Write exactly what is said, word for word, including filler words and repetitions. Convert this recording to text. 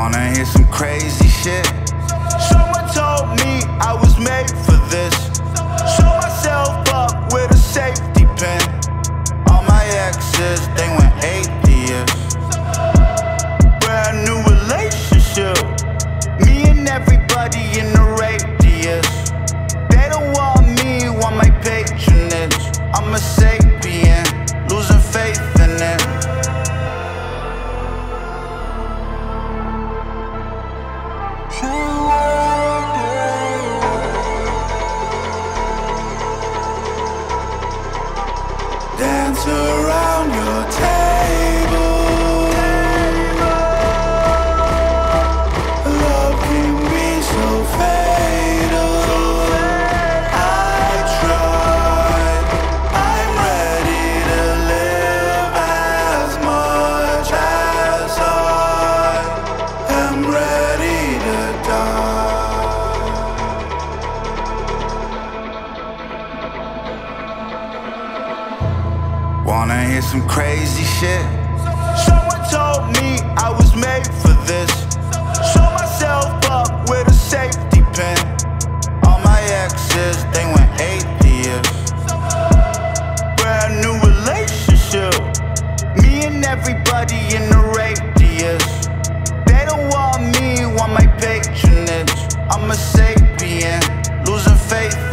Wanna hear some crazy shit? Someone told me I was made for this. Sew myself up with a safety pin. All my exes, they went atheist. Brand new relationship, me and everybody in the radius. They don't want me, want my patronage. I'm a sapient, losing faith in it. Dance around your table. Love can be so fatal. I tried. I'm ready to live as much as I am ready to die. Wanna hear some crazy shit? Someone told me I was made for this. Sew myself up with a safety pin. All my exes, they went atheist. Brand new relationship, me and everybody in the radius. They don't want me, want my patronage. I'm a sapient, losing faith